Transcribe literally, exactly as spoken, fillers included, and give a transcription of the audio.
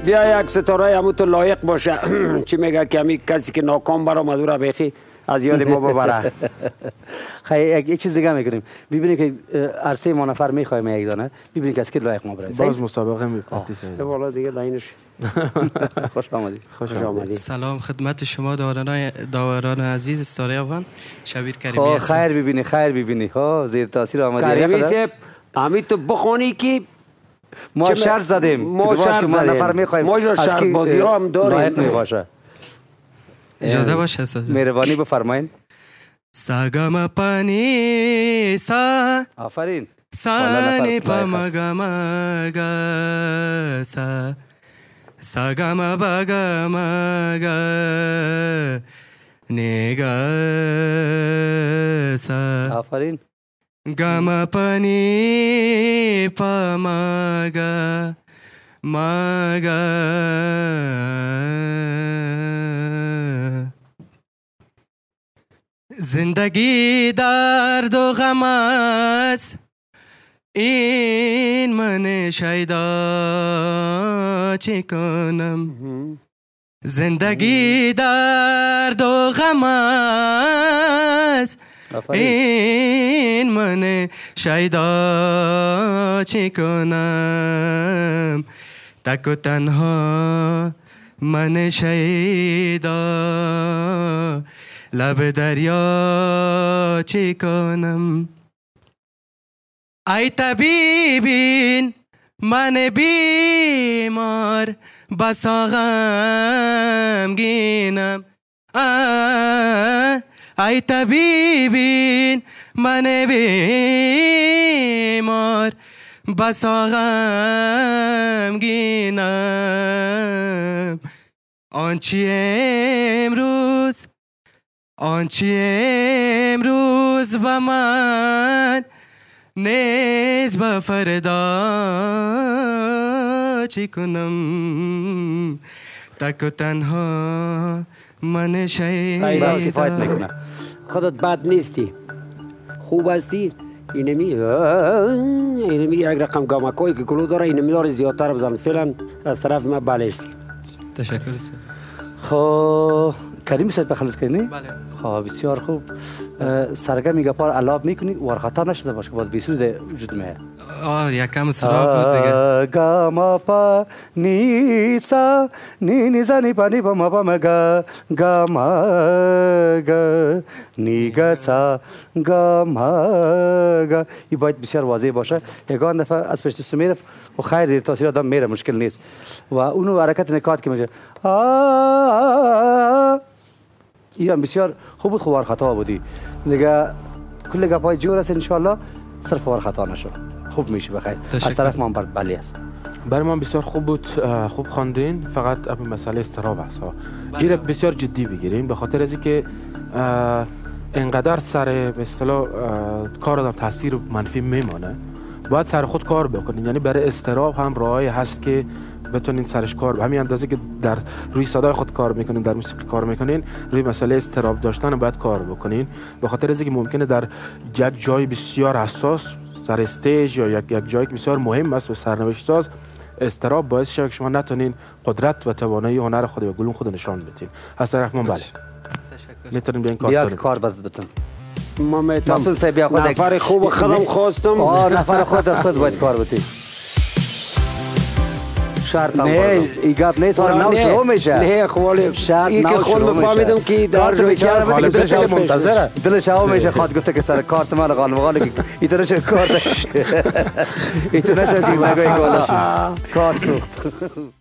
بیا یک ستاره همون تو لایق باشه. چی میگه که همین کسی که ناکام برآمد او را بخی از یاد ما ببره. خیلی یک چیز دیگه میکنیم. ببینید که عرصه ما نفر میخوایم یک دانه. ببینید که از کی لایق ما برای. باز مسابقه میپاتی سید. والا دیگه لاینش. خوش آمدید. خوش آمدید. سلام خدمت شما داوران داوران عزیز استاره افغان. شبیر کریمی هستم. خیر ببینی خیر ببینی. ها زیر تاثیر آمدید. کریمی صاحب همین تو بخونی که ما شرط زدیم. ما شرط ما نفر میخوایم. ما شرط بازی ها هم داریم. لایق میباشه. اجازه باشه استاد. مهربانی بفرمایید. ساگام پانی سا آفرین. سانی پامگامگا سا ساگام باگامگا نیگا سا آفرین. گام پانی پامگا مگا زندگی درد و غم است این من شیدا چی کنم زندگی درد و غم است این من شیدا چی کنم تک و تنها من شیدا لب دریا چی کنم ای طبیبین من بیمار بسا غمگینم ای طبیبین من بیمار بسا غمگینم آنچی امروز آنچی امروز با من نیز با فردا چی کنم تک و تنها من شیدا خودت بد نیستی خوب هستی اینمی اینمی یک رقم گامکایی که کلو داره اینمی داره زیادتر بزن فعلا از طرف من بلشتی تشکر سید خب کریم صاحب بخلص کنی؟ بله خب بسیار خوب سرگه میگه پار علاب میکنی ورخطا نشده باشه که باز بیسوز وجود میه آه یکم سراب بود دیگه گا ما پا نیسا نی نیزا نی پا نی پا ما پا مگا گا ما گا نیگا سا گا ما گا این باید بسیار واضح باشه یکان دفعه از پشت سمیره و خیر دیر تاثیر آدم میره مشکل نیست و اونو حرکت نکات که میشه این هم بسیار خوب بود خوب ورخطا بودی دیگه کل گپای جور است انشالله صرف ورخطا نشو خوب میشه بخیر از طرف من بلی است برای من بسیار خوب بود خوب خواندین فقط اپ مسئله استراب است این بسیار جدی بگیرین به خاطر از اینکه انقدر سر به اصطلاح کار آدم تاثیر منفی میمانه باید سر خود کار بکنین یعنی برای استراب هم راهی هست که بتونین سرش کار به همین اندازه که در روی صدای خود کار میکنین در موسیقی کار میکنین روی مسئله استراب داشتن باید کار بکنین به خاطر از اینکه ممکنه در یک جای بسیار حساس در استیج یا یک یک جایی که بسیار مهم است و سرنوشت ساز استراب باعث شود که شما نتونین قدرت و توانایی هنر خود و گلون خود نشان بدین از طرف من بله تشکر میتونین بیاین کار بیا کنین کار بس بتون ما میتونم بیا خود نفر خوب خودم خواستم آه نفر خود از خود باید کار بتین شرط نه این گپ نیست حالا نو شروع میشه نه خوالی شرط این که نو خود شروع فهمیدم که در جای بیچاره حال دلش دلش منتظره دلش هوا میشه خواد گفته که سر کارت من غالب غالب این نشه کارت این نشه که مگه کارت سوخت